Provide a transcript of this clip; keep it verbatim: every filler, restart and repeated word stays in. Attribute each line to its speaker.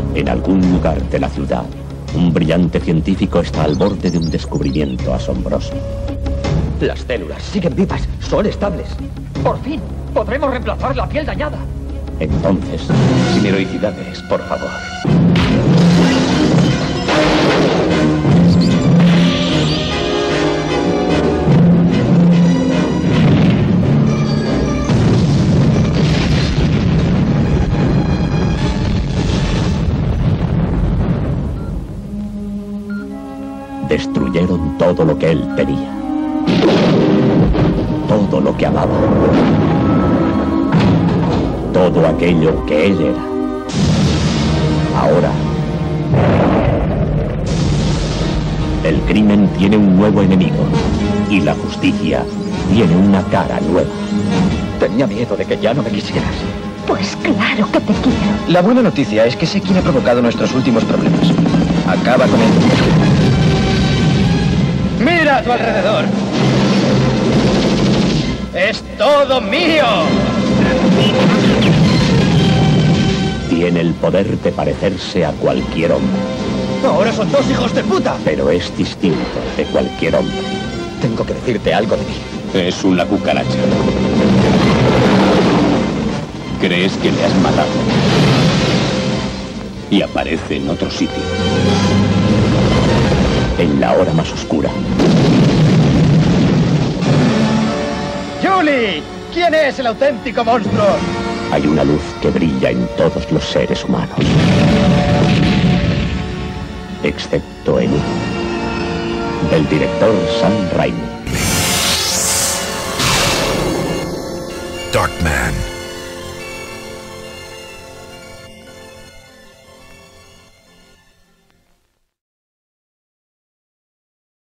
Speaker 1: En algún lugar de la ciudad, un brillante científico está al borde de un descubrimiento asombroso.
Speaker 2: Las células siguen vivas, son estables. Por fin, podremos reemplazar la piel dañada.
Speaker 1: Entonces, sin heroicidades, por favor. Destruyeron todo lo que él tenía. Todo lo que amaba. Todo aquello que él era. Ahora, el crimen tiene un nuevo enemigo y la justicia tiene una cara nueva.
Speaker 2: Tenía miedo de que ya no me quisieras.
Speaker 3: Pues claro que te quiero.
Speaker 4: La buena noticia es que sé quién ha provocado nuestros últimos problemas. Acaba con él. ¡Mira a tu alrededor! ¡Es todo mío!
Speaker 1: Tiene el poder de parecerse a cualquier hombre.
Speaker 4: ¡Ahora son dos hijos de puta!
Speaker 1: Pero es distinto de cualquier hombre.
Speaker 2: Tengo que decirte algo de mí.
Speaker 1: Es una cucaracha. Crees que le has matado. Y aparece en otro sitio. En la hora más oscura.
Speaker 4: ¡Julie! ¿Quién es el auténtico monstruo?
Speaker 1: Hay una luz que brilla en todos los seres humanos. Excepto en uno. El director Sam Raimi.
Speaker 5: Darkman.